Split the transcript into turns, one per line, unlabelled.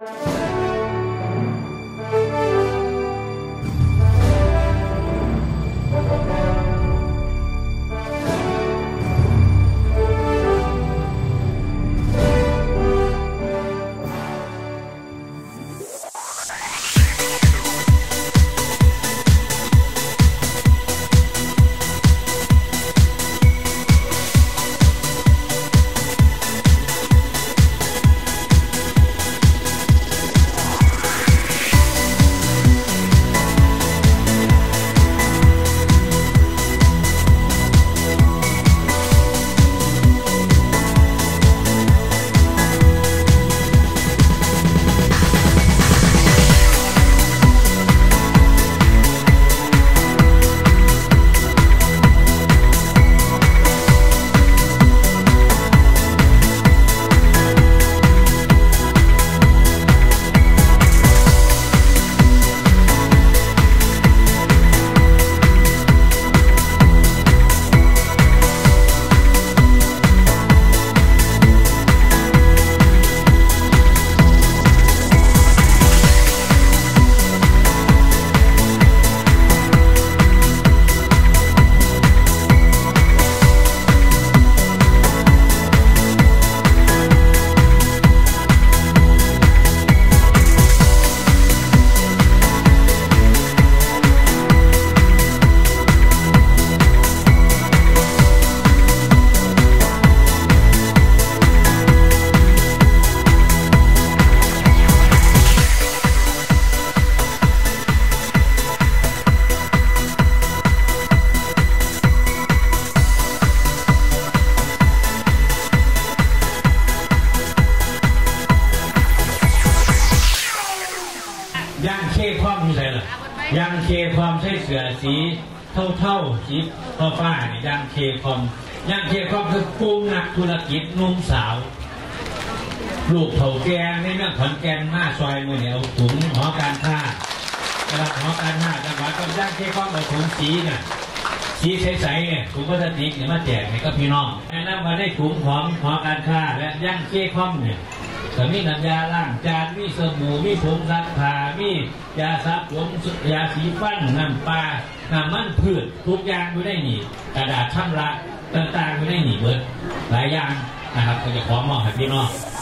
ย่างเคความใช่หรอย่างเคความใช่เสือสีเท่าสีฟ้าเนี่ยย่างเคความย่างเคความคือปูนักธุรกิจนุ่มสาวลูกเผาแกงในเรื่องขอนแกงหน้าซอยมือเหนียวถุงหอการค้ากระดับหอการค้าจังหวัดก็ย่างเคความเอาถุงสีเนี่ยสีใสๆเนี่ยถุงพลาสติกเนี่ยมาแจกให้กับพี่น้องแนะนำมาได้ถุงของหอการค้าและย่างเคความเนี่ยแต่มีน้ำยาล้างจานมีสบู่มีผงซักผ้ามียาซับผมยาสีฟันน้ำปลาน้ำมันพืชทุกอย่างอยู่ได้หนีกระดาษชำระต่างๆอยู่ได้หนีเบิดหลายอย่างนะครับก็จะขอมอบให้พี่น้อง